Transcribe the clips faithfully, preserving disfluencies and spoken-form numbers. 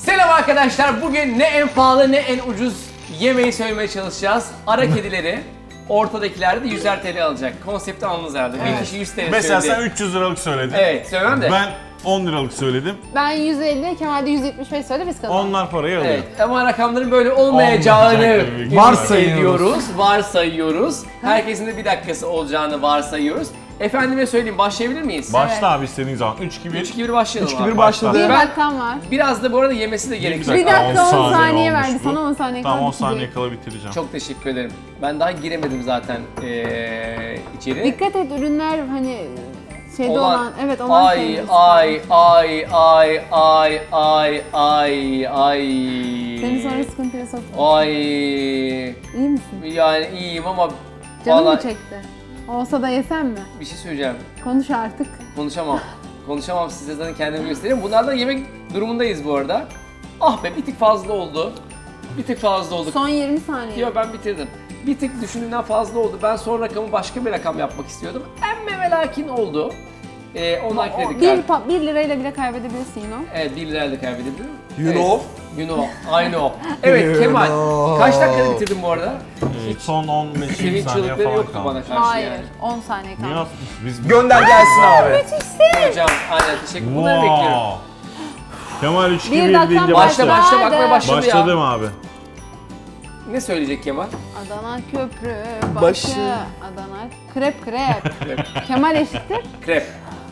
Selam arkadaşlar. Bugün ne en pahalı ne en ucuz yemeği söylemeye çalışacağız. Ara kedileri, ortadakiler de yüzer T L alacak. Konsepti anladınız herhalde. Evet. Bir kişi yüz T L söyledi. Mesela sen üç yüz liralık söyledin. Evet, söylemem de. Ben on liralık söyledim. Ben yüz elli, Kemal de yüz yetmiş beş söyledi, biz kazandık. Onlar parayı alıyor. Evet, ama rakamların böyle olmayacağını varsayıyoruz. Varsayıyoruz. Herkesin de bir dakikası olacağını varsayıyoruz. Efendime söyleyeyim, başlayabilir miyiz? Başla evet. Abi istediğin zaman. üç iki bir. üç iki bir başlayalım. üç iki bir başladı. Bir dakikam var. Biraz da bu arada yemesi de gerekecek. Bir dakika on saniye, saniye olmuş verdi. bu. Sana on saniye Tamam kala on saniye bitecek. kala bitireceğim. Çok teşekkür ederim. Ben daha giremedim zaten ee, içeri. Dikkat et, ürünler hani şeyde Olan- olan, evet olan Ay şeyler. ay ay ay ay ay ay ay. Seni sonra sıkıntıya soktu. Ay. İyi misin? Yani iyiyim ama Canım mı vallahi çekti? Olsa da yesem mi? bir şey söyleyeceğim. Konuş artık. Konuşamam. Konuşamam, size zaten kendimi göstereyim. Bunlardan yemek durumundayız bu arada. Ah be, bir tık fazla oldu. Bir tık fazla oldu. Son yirmi saniye. Yo, ben bitirdim. Bir tık düşündüğümden fazla oldu. Ben son rakamı başka bir rakam yapmak istiyordum. Emme ve lakin oldu. Ee, ondan kredi bir, kartı. pa- bir lirayla bile kaybedebilirsin, you know. Evet, bir lirayla kaybedebilirim. You Evet. know? You know. I know. Evet You Kemal. know. Kaç dakikada bitirdin bu arada? Ee, son on beş Senin saniye çığlıkları falan yoktu kaldı. bana karşı Hayır, yani. on saniye Niye kaldı. atmış? Biz Gönder gelsin abi. Hocam aynen teşekkür. Bunları bekliyorum. Kemal üç iki Bir bir dakika deyince Başla başla. başla bakmaya başladı Başladım ya. abi. Ne söyleyecek Kemal? Adana köprü başı. Başı. Adana krep krep. Kemal eşittir. Krep.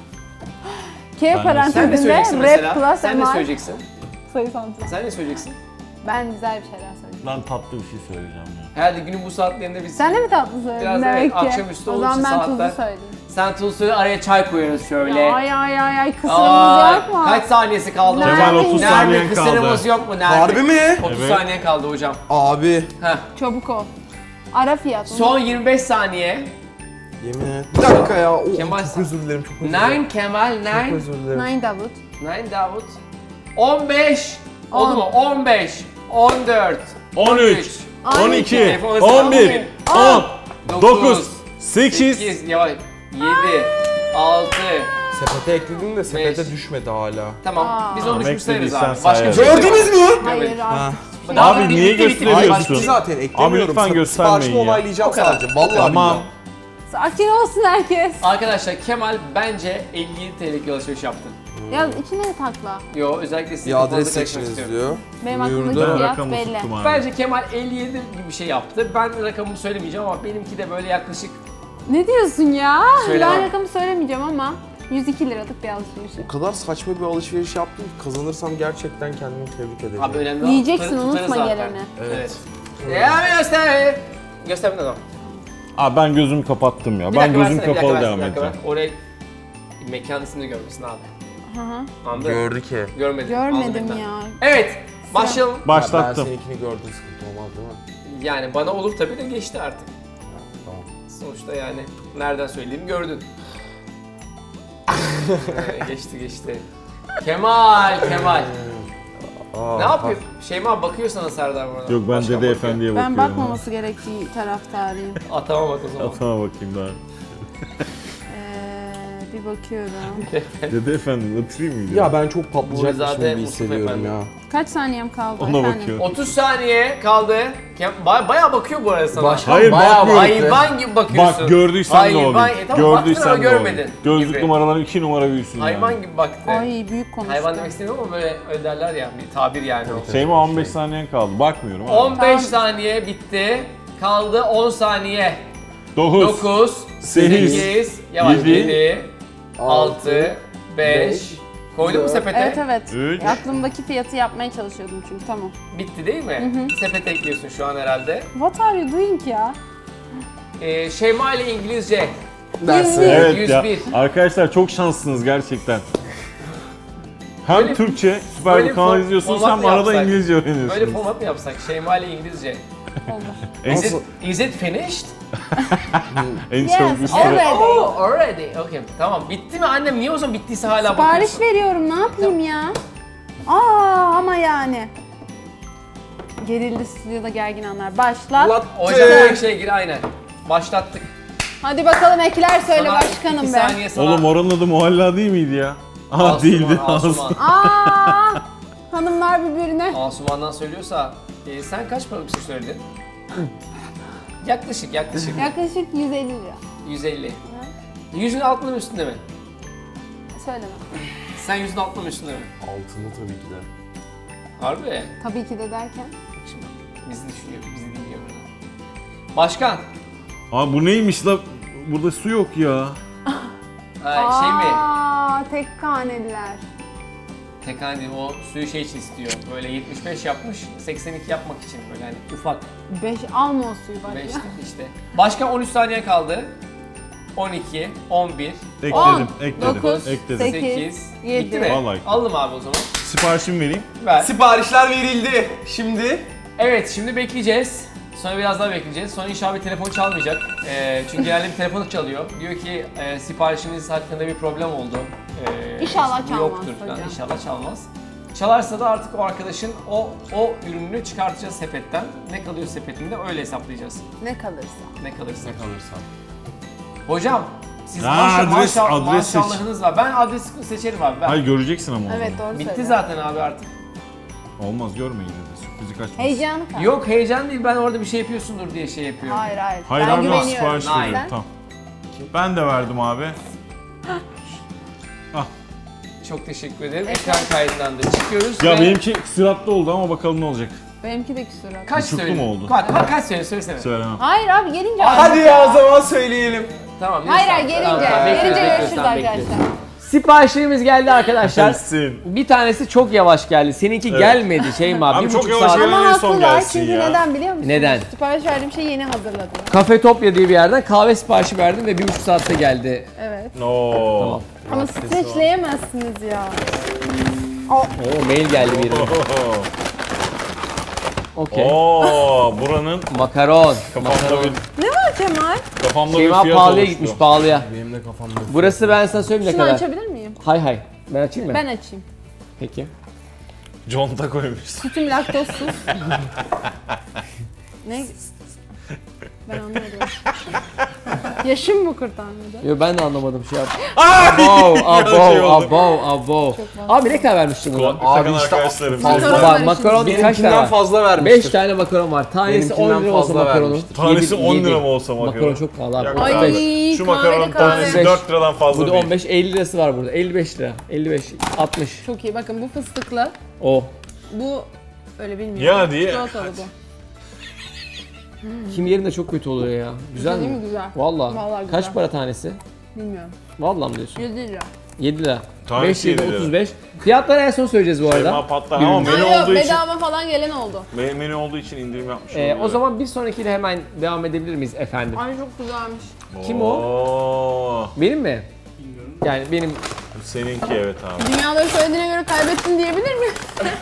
K Ben de- Sen ne parantezinde söyleyeceksin rap mesela? plus Sen ne M R söyleyeceksin? sayı santim. Sen ne söyleyeceksin? Ben güzel bir şeyler söyleyeyim. Ben tatlı bir şey söyleyeceğim ya. Herhalde günün bu saatlerinde biz... Sen de mi tatlı söyledin Biraz demek evet, ki? akşamüstü O olduğu zaman için ben saatler- tuzlu söyleyeyim. Sen tuz söyle, araya çay koyuyoruz şöyle. Ay ay ay ay, kısırımız Aa, yok mu? kaç saniyesi kaldı Nerede? hocam? Kemal otuz Nerede? saniyen Kısırımız kaldı. yok mu? Nerede? Harbi mi? otuz Evet. saniye kaldı hocam. Abi. Heh. Çabuk ol. Ara fiyat. Son yirmi beş saniye. Yemin et. Bir dakika ya. Oh, Kemal çok sen- özür dilerim, çok özür dilerim. Nine Kemal, Çok nine. özür dilerim. Nine Davut. Nine Davut. on beş. Oldu On. mu? on beş. on dört. on üç, on iki, Telefon hızlı. on bir, on, dokuz, dokuz, sekiz. sekiz, yavaş. yedi. altı. Sepete ekledim de sepete Beş. düşmedi hala. Tamam. Aa. Biz onu Tamam, düşmüş sayarız eklediysen abi. Başka bir şey sayarız. yok. Gördünüz mü? Hayır Ha. artık. Daha Abi bitti, niye bitti, bitti. gösteriyorsun? Ay bitti zaten eklemiyorum. Abi lütfen Sa- göstermeyin Siparişimi ya. onaylayacağım O kadar. sadece. Vallahi Tamam. billahi. Sakin olsun herkes. Arkadaşlar Kemal bence elli yedi T L'lik alışveriş yaptı. Ya içine takla. Yo, özellikle sizin Ya adres kafanıza karışmak seçiniz istiyorum. diyor. Benim Buyurdu. aklımdaki Ben fiyat rakamı belli. tuttum abi. Bence Kemal elli yedi gibi bir şey yaptı. Ben rakamımı söylemeyeceğim ama benimki de böyle yaklaşık... Ne diyorsun ya? Söyle ben abi. rakamı söylemeyeceğim ama yüz iki liralık bir alışveriş. O kadar saçma bir alışveriş yaptım ki kazanırsam gerçekten kendimi tebrik ederim. Abi önemli olan Yiyeceksin, tutarı- tutarız unutma zaten. geleni. Evet. Ya bir göster. Göster bir adam. Abi ben gözümü kapattım ya. Bir Ben dakika gözüm versene, bir dakika kapalı versene, devam bir dakika edeceğim. ver. Oraya mekan ismini görmesin abi. Hı hı. Anladın? Gördü ki. Görmedim. Görmedim Anladım. ya. Evet. Başlayalım. Ben Başlattım. seninkini gördüm, sıkıntı olmaz değil mi? Yani bana olur tabii de geçti artık. Tamam. Sonuçta yani nereden söyleyeyim gördün. Ee, geçti geçti. Kemal, Kemal. Aa, Ne yapıyor? Şeyma bakıyor sana Serdar burada. Yok ben Başkan Dede bakıyor. Efendi'ye Ben bakıyorum. bakmaması gerektiği taraftarıyım. Atama bak o zaman. Atama bakayım daha. Ee, bir bakıyorum. Dede Efendi oturayım mı? Ya ben çok patlayacakmışım Burizade gibi Mustafa hissediyorum Efendi. ya. Kaç saniyem kaldı Ona efendim? bakıyorum. otuz saniye kaldı. Kem Baya, bayağı bakıyor bu arada sana. Başkan Hayır, bayağı bakmıyorum. hayvan gibi bakıyorsun. Bak gördüysen Hayvan, ne olayım. e, tamam, baktın ama Gördüysen ne görmedin olayım. Gözlük gibi. numaraları iki numara büyüsün Hayvan yani. gibi baktı. Ay büyük konuştu. Hayvan demek istemiyorum ama böyle öyle derler ya, bir tabir yani o. Şeyma on beş saniyen kaldı. Bakmıyorum abi. on beş Tamam. saniye bitti. Kaldı on saniye. dokuz, dokuz, sekiz, sekiz, yavaş yedi, yedi, altı, beş. Koydun mu dört. sepete? Evet evet. Üç. Aklımdaki fiyatı yapmaya çalışıyordum çünkü, tamam. Bitti değil mi? Sepete ekliyorsun şu an herhalde. What are you doing ya? Ee, Şeyma ile İngilizce. Dersi. Evet yüz ya. bir. Arkadaşlar çok şanslısınız gerçekten. Hem Böyle- Türkçe, süper böyle bir kanal for- izliyorsunuz format hem mı arada yapsak? İngilizce öğreniyorsunuz. Böyle format mı yapsak? Şeyma ile İngilizce. Olur. Is it, Nasıl? is it finished? En Yes, çabuk bir süre. already. Oh, already. Okay. Tamam. Bitti mi annem? Niye o zaman bittiyse hala Sipariş bakıyorsun? veriyorum, ne yapayım ya? Aa ama yani. Gerildi stüdyoda gergin anlar. Başlat. Lat- Hocam Tüh. bir şey gir aynen. Başlattık. Hadi bakalım ekler söyle Sana başkanım iki be. saniye sana. Oğlum oranın adı Muhalla değil miydi ya? Aha Asuman, değildi. Asuman. Aa! Hanımlar birbirine. Asuman'dan söylüyorsa e, sen kaç paralık bir şey söyledin? yaklaşık yaklaşık. Yaklaşık yüz elli lira. yüz elli. Yüzün altında mı üstünde mi? Söyleme. Sen yüzün altında mı üstünde mi? Altında tabii ki de. Harbi. Tabii ki de derken. Şimdi bizi düşünüyor, bizi dinliyor. Başkan. Abi bu neymiş la? Burada su yok ya. Ha, şey mi? Aa, tek haneliler. Tekan değil, o suyu şey için istiyor. Böyle yetmiş beş yapmış, seksen iki yapmak için böyle hani ufak. beş alma o suyu bak beş ya. işte. Başkan on üç saniye kaldı. on iki, on bir, Ekledim, on, ekledim, dokuz, ekledim. sekiz, sekiz. yedi. Bitti mi? Vallahi. Aldım abi o zaman. Siparişimi vereyim. Ver. Siparişler verildi. Şimdi Evet, şimdi bekleyeceğiz. Sonra biraz daha bekleyeceğiz. Sonra inşallah bir telefon çalmayacak. Ee, çünkü genelde bir telefonu çalıyor. Diyor ki e, siparişiniz hakkında bir problem oldu. Ee, İnşallah bu çalmaz yoktur falan. hocam. İnşallah çalmaz. Çalarsa da artık o arkadaşın o o ürününü çıkartacağız sepetten. Ne kalıyor sepetinde öyle hesaplayacağız. Ne kalırsa. Ne kalırsa. ne kalırsa. Hocam siz Ha, maşa- adres- maşa- adres seç. maşallahınız var. Ben adresi seçerim abi. Ben. Hayır göreceksin ama o Evet zaman. doğru Bitti söylüyor. zaten abi artık. Olmaz görme yine de sürprizi kaçmasın. Heyecanı kal. Yok heyecan değil, ben orada bir şey yapıyorsundur diye şey yapıyorum. Hayır hayır. Hayır ben abi güveniyorum. sipariş Hayır. veriyorum tamam. Ben de verdim abi. Ah. Çok teşekkür ederim. Ekran- Ekran kaydından da çıkıyoruz Ya ve benimki sıratta oldu ama bakalım ne olacak. Benimki de küsur. kaç Buçuklu söyledin? mu oldu? Kaç, ka- kaç söyle söylesene. Söylemem. Hayır abi gelince. Hadi ya o zaman söyleyelim. Tamam. Hayır neyse. hayır gelince. Tamam, tamam, bekliyoruz, gelince bekliyoruz, görüşürüz tamam, bekliyoruz. arkadaşlar. Siparişlerimiz geldi arkadaşlar. Gelsin. Bir tanesi çok yavaş geldi. Seninki Evet. gelmedi Şeyma abi. Abi Bir çok buçuk yavaş saat. geldi. Ama En son haklılar gelsin çünkü ya. neden biliyor musun? Neden? Sipariş verdiğim şeyi yeni hazırladım. Kafetopya diye bir yerden kahve siparişi verdim ve bir buçuk saatte geldi. Evet. No. Tamam. Ama streçleyemezsiniz ya. Oo mail geldi bir yere. Okey. Oo, buranın Makaron. kafamda Makaron. bir Ne var Kemal? kafamda bir Şeyma fiyat pahalıya oluştu. gitmiş pahalıya. Benim de kafamda. Burası ben sana söyleyeyim ne Şunu kadar. açabilir miyim? Hay hay. Ben açayım mı? Ben açayım. Peki. Conta koymuş. Sütüm laktozsuz. Ne? Ben anlamadım. Yaşım mı kurtarmadı? Yo ben de anlamadım şey yap. Ay! Abo, Bir abo, şey oldu. abo, abo. Abi ne kadar vermiştin buna? Abi işte arkadaşlarım. Makaron Fazla var var. Makaron kaç tane Benimkinden var? fazla beş vermiştir. tane makaron var. Tanesi on Benimkinden lira olsa fazla makaronun. vermiştir. Tanesi Yedi- on yedi. lira mı olsa makaron? Makaron çok pahalı abi. Ya Ay, kardeş, kahve şu de makaronun kahve. tanesi dört liradan fazla Burada değil. on beş, elli lirası var burada. elli beş lira. elli beş, altmış. Çok iyi. Bakın bu fıstıklı. O. Bu öyle bilmiyorum. Ya diye. Çikolatalı bu. Kim yerinde çok kötü oluyor ya. Güzel Değil mi? mi? Güzel. Vallahi. Vallahi güzel. Kaç para tanesi? Bilmiyorum. Vallahi mı diyorsun? yüz lira. yedi lira. Tanesi beş, yedi, yedi lira. otuz beş. Fiyatları en son söyleyeceğiz bu arada. Şeyma patlar ama menü Hayır, olduğu için bedava falan gelen oldu. menü menü olduğu için indirim yapmış. Ee, o olabilir. zaman bir sonrakiyle hemen devam edebilir miyiz efendim? Ay çok güzelmiş. Kim o? Oo, Benim mi? Yani benim seninki evet abi. Dünyaları söylediğine göre kaybettin diyebilir miyim?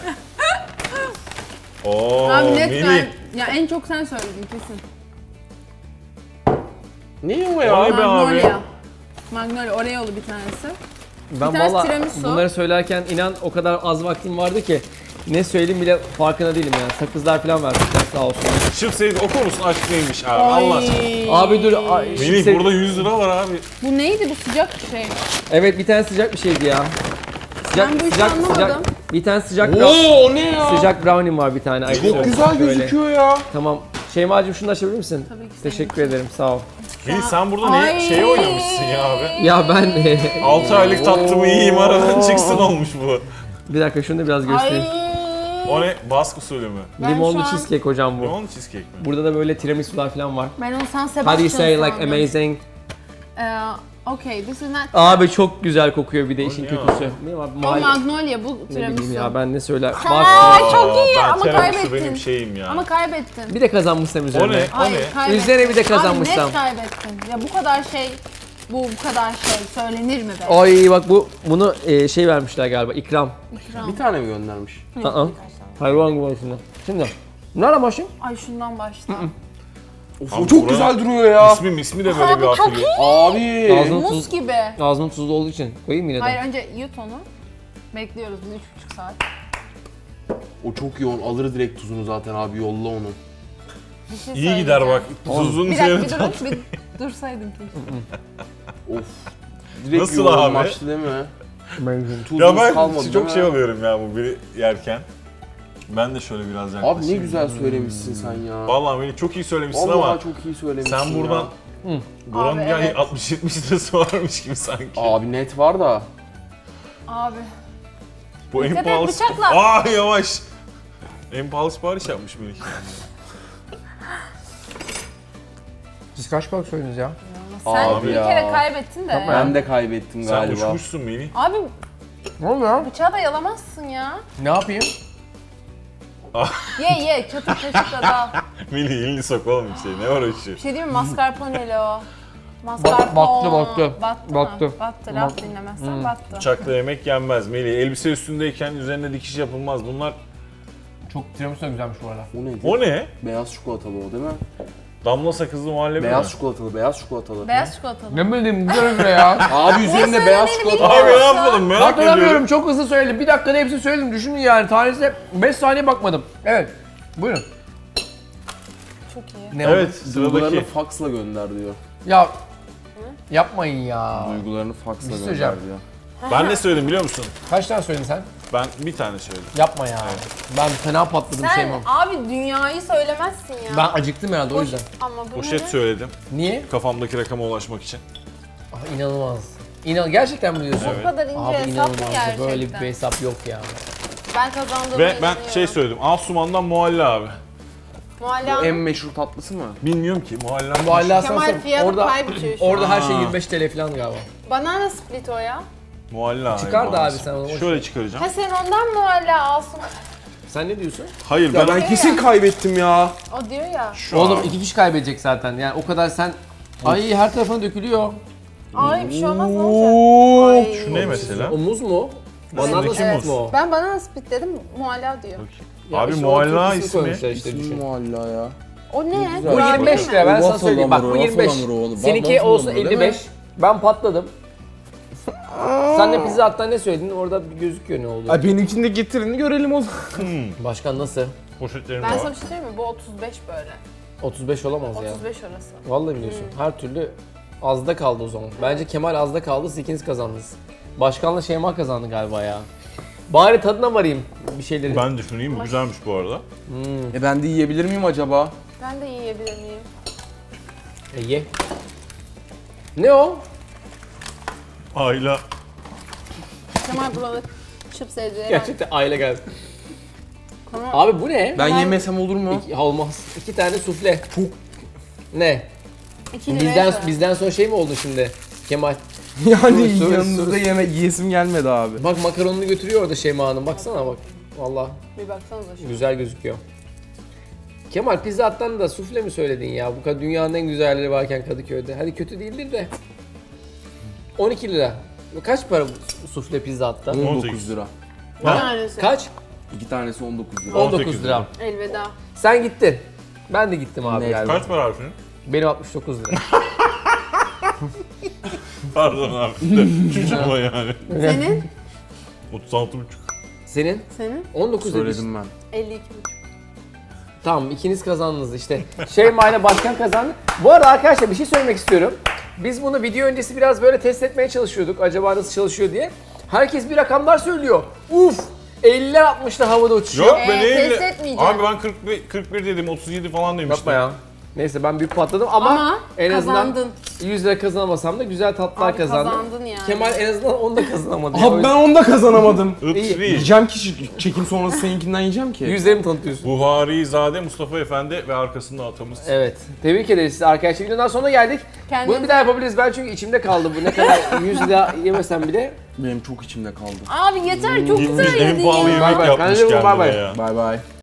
Oo, Abi net mini. ben. Ya en çok sen söyledin kesin. Niye o Vay ya? be abi. Magnolia. Magnolia Oreo'lu bir tanesi. ben tanesi valla tiramisu. bunları söylerken inan o kadar az vaktim vardı ki ne söyleyeyim bile farkında değilim yani. Sakızlar falan vermişler sağ olsun. Şıp Seyit okur musun aşk neymiş abi Allah aşkına. Abi dur. ay, Melih şimdi- burada yüz lira var abi. Bu neydi bu sıcak bir şey? Evet bir tane sıcak bir şeydi ya. Sıcak, Ben bu işi sıcak, anlamadım. sıcak. Bir tane sıcak brown, Oo o ne ya? sıcak brownie var bir tane. Ay, Çok şöyle- güzel şöyle. gözüküyor ya. Tamam. Şeyma'cığım şunu da açabilir misin? Tabii ki. Teşekkür ederim sağ ol. Melih sen burada Ay. ne şey oynamışsın ya abi. Ya ben altı aylık tatlımı yiyeyim aradan çıksın olmuş bu. bir dakika şunu da biraz göstereyim. Ay. O ne? Bask usulü mü? Ben Limonlu şu an- cheesecake hocam bu. Limon cheesecake mi? Burada da böyle tiramisu'lar falan var. Ben onu San How do Sebastian you say like sandım. amazing? Ee, okay, this is not... Abi çok güzel kokuyor bir de işin ne ya? kötüsü. Bilmiyorum abi O mahalle- Magnolia, bu Ne tiramisu. bileyim ya ben ne söyler. Ay Bak. çok iyi ben ama tiramisu kaybettin. benim şeyim ya. Ama kaybettin. Bir de kazanmışsam O üzerine. ne? O Hayır, ne? kaybettin. Üzerine bir de Abi kazanmışsam. net kaybettin. Ya bu kadar şey, bu bu kadar şey söylenir mi be? Ay bak bu bunu e, şey vermişler galiba ikram. İkram. Bir tane mi göndermiş? Aa. Hayvan gibi şimdi. Şimdi. Nerede başım? Ay şundan başla. Of Abi o çok bura- güzel duruyor ya. İsmi ismi de böyle Abi bir çok harfli. Abi. Ağzını Mus tuz, gibi. ağzının tuzlu olduğu için koyayım mı yine de? Hayır önce yut onu. Bekliyoruz biz üç buçuk saat. O çok yoğun. Alır direkt tuzunu zaten abi yolla onu. Bir şey İyi gider bak. söyleyeceğim. Tuzun Bir dakika üzerine bir tat. durun, bir dursaydın keşke. Of. Direkt Nasıl yoğun abi? maçtı değil mi? Tuzumuz Ya ben kalmadı, çok değil şey mi? oluyorum ya bu biri yerken. Ben de şöyle biraz yaklaşayım. Abi ne güzel söylemişsin sen ya. Vallahi beni çok iyi söylemişsin Vallahi ama çok iyi söylemişsin sen buradan ya. buranın Abi, yani evet. altmış yetmiş lirası varmış gibi sanki. Abi net var da. Abi. Bu en dikkat et, pahalı bıçakla. Aa yavaş. En pahalı sipariş yapmış Melih. Siz kaç balık söylediniz ya? Sen Abi bir ya. kere kaybettin de. Ben de kaybettim Sen galiba. uçmuşsun Melih. Abi Ne oldu ya? bıçağı da yalamazsın ya. Ne yapayım? Ye ye kötü kaşıkla da. Melih elini sok oğlum bir şey. Ne var o işi? Bir şey değil mi? Mascarpone o. Mascarpone. battı, battı. Battı. Battı. Battı. Battı. Laf dinlemezsen battı. Bıçakla yemek yenmez Melih. Elbise üstündeyken üzerine dikiş yapılmaz. Bunlar Çok tiramisu da güzelmiş bu arada. O neydi? o ne? Beyaz çikolatalı o değil mi? Damla sakızlı muhallebi Beyaz mi? çikolatalı, beyaz çikolatalı. Beyaz çikolatalı. Ne bileyim güzel öyle ya. Abi üzerinde beyaz çikolata. Abi ne yapalım merak Hatırlamıyorum, ediyorum. çok hızlı söyledim. Bir dakikada hepsini söyledim. Düşünün yani, tanesi beş saniye bakmadım. Evet. Buyurun. Çok iyi. Ne Evet oldu? Duygularını sıradaki. faksla gönder diyor. Ya yapmayın ya. Duygularını faksla Bir şey gönder söyleyeceğim. diyor. Ben ne söyledim biliyor musun? Kaç tane söyledin sen? Ben bir tane söyledim. Yapma ya. Ben fena patladım Sen Şeyma'm. abi dünyayı söylemezsin ya. Ben acıktım herhalde o yüzden. Ama bu Poşet ne? söyledim. Niye? Kafamdaki rakama ulaşmak için. Ah, inanılmaz. İnan gerçekten mi diyorsun? Bu kadar ince Abi hesap mı inanılmaz. gerçekten? Böyle bir hesap yok ya. Ben kazandığımı Ve ben inanıyorum. şey söyledim. Asuman'dan muhalla abi. Muhalla. En meşhur tatlısı mı? Bilmiyorum ki muhalla. Bu hala Kemal sen fiyatı orada pay biçiyor şu orada an. her şey yirmi beş TL falan galiba. Banana split o ya. Muhalla abi. Çıkar da abi maalesef. sen onu, boş Şöyle çıkaracağım. Ha sen ondan muhalla alsın. Sen ne diyorsun? Hayır Ya ben, ben kesin kaybettim ya. O diyor ya. şu Oğlum an- iki kişi kaybedecek zaten. Yani o kadar sen... Ay her tarafına dökülüyor. Ay bir şey olmaz ne olacak? Ay. Şu ne mesela? O muz mu? Banana Üstündeki split muz. mi o? Ben banana split dedim muhalla diyor. Ya Abi işte o muhalla Türk ismi. koymuşlar işte, İsmi düşün. muhalla ya. O ne? güzel. Bu Bravo. yirmi beş lira, ben sana Waffle söyleyeyim bak, bu hamuru, yirmi beş. waffle hamuru oğlum. Seninki Waffle olsun hamuru, elli değil beş. mi? Ben patladım. Sen de pizza hatta ne söyledin? Orada bir gözüküyor ne oldu. Ay benimkini de getirin görelim o zaman. Başkan nasıl? Poşetlerim Ben de sana var. bir şey söyleyeyim mi? Bu otuz beş böyle. otuz beş olamaz ya. otuz beş orası. Vallahi biliyorsun. Her türlü azda kaldı o zaman. Bence Kemal azda kaldı, siz ikiniz kazandınız. Başkanla Şeyma kazandı galiba ya. Bari tadına varayım bir şeyleri. Ben düşüneyim bu güzelmiş bu arada. E ben de yiyebilir miyim acaba? Ben de yiyebilir miyim? E, ye. Ne o? Ayla. Kemal buralı çıp sevdi. Gerçekten aile geldi. Tamam. Abi bu ne? Ben Ben- yemesem olur mu? İki, olmaz. İki tane sufle. Çok. Ne? İki liraya Bizden söyle. bizden sonra şey mi oldu şimdi? Kemal. Yani Sus, sus, yanınızda sus. yeme yiyesim gelmedi abi. Bak makaronunu götürüyor orada Şeyma Hanım. Baksana bak. Vallahi Bir baksanıza şu. güzel gözüküyor. Kemal Pizza Hut'tan da sufle mi söyledin ya? Bu kadar dünyanın en güzelleri varken Kadıköy'de. Hadi kötü değildir de. on iki lira. Kaç para bu sufle Pizza Hut'ta? on dokuz sekiz. lira. Bir tanesi. Kaç? İki tanesi on dokuz lira. on on dokuz sekiz lira. lira. Elveda. Sen gittin. Ben de gittim abi Net. galiba. Kaç para abi senin? Benim altmış dokuz lira. Pardon abi. Çocuk mu yani? Senin? otuz altı buçuk. Senin? Senin? on dokuz dedi işte. Söyledim ben. elli iki buçuk. Tamam, ikiniz kazandınız işte. Şeyma ile Başkan kazandı. Bu arada arkadaşlar bir şey söylemek istiyorum. Biz bunu video öncesi biraz böyle test etmeye çalışıyorduk. Acaba nasıl çalışıyor diye. Herkes bir rakamlar söylüyor. Uf! elliler altmışlar havada uçuşuyor. Yok ben Ee, elli. test etmeyeceğim. Abi ben kırk bir, kırk bir dedim otuz yedi falan demiştim. Yapma ya. Neyse ben büyük patladım ama, Ama en azından kazandın. yüz lira kazanamasam da güzel tatlılar Abi kazandım. kazandın yani. Kemal en azından onu da kazanamadı. ya. O Abi yüzden ben onu da kazanamadım. Ips değil. Yiyeceğim ki çekim sonrası seninkinden yiyeceğim ki. yüzlerimi tanıtıyorsun. Buhari Zade Mustafa Efendi ve arkasında atamız. Evet. Tebrik ederiz sizi arkadaşlar. Videodan sonuna geldik. Kendinize- Bunu bir daha yapabiliriz. Ben çünkü içimde kaldı bu. Ne kadar yüz lira yemesem bile. Benim çok içimde kaldı. Abi yeter çok Gitmiş güzel en yedin pahalı ya. yemek Bay bay. yapmış Kendinize iyi bakın, bay kendine bay. ya. Bay bay.